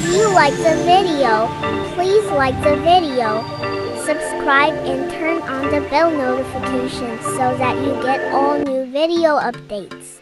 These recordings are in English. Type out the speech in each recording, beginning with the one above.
you like the video, please like the video, subscribe and turn on the bell notification so that you get all new video updates.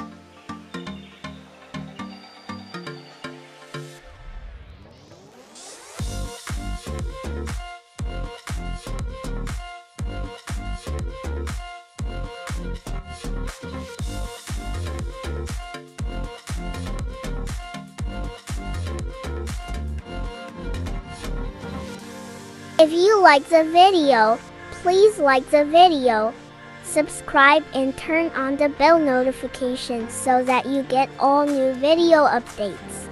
If you like the video, please like the video, subscribe and turn on the bell notification so that you get all new video updates.